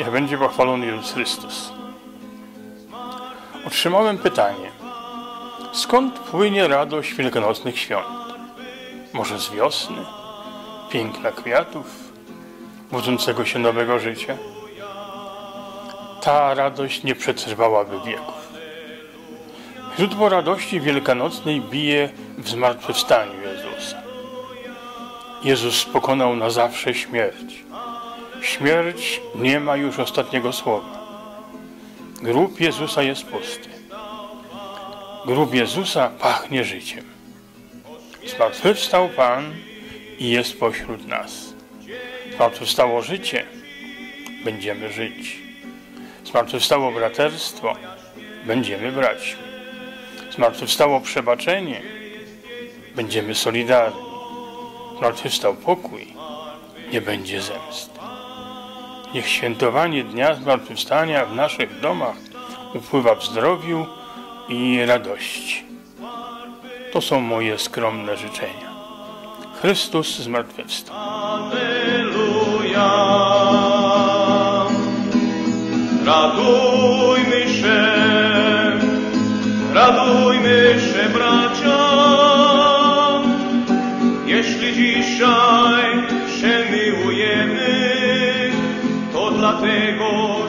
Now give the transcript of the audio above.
Niech będzie pochwalony Jezus Chrystus. Otrzymałem pytanie, skąd płynie radość wielkanocnych świąt? Może z wiosny, piękna kwiatów, budzącego się nowego życia? Ta radość nie przetrwałaby wieków. Źródło radości wielkanocnej bije w zmartwychwstaniu Jezusa. Jezus pokonał na zawsze śmierć. Śmierć nie ma już ostatniego słowa. Grób Jezusa jest pusty. Grób Jezusa pachnie życiem. Zmartwychwstał Pan i jest pośród nas. Zmartwychwstało życie, będziemy żyć. Zmartwychwstało braterstwo, będziemy braćmi. Zmartwychwstało przebaczenie, będziemy solidarni. Zmartwychwstał pokój, nie będzie zemsty. Niech świętowanie Dnia Zmartwychwstania w naszych domach upływa w zdrowiu i radości. To są moje skromne życzenia. Chrystus zmartwychwstał. Alleluja. Radujmy się bracia, jeśli dzisiaj się miłujemy, to dlatego,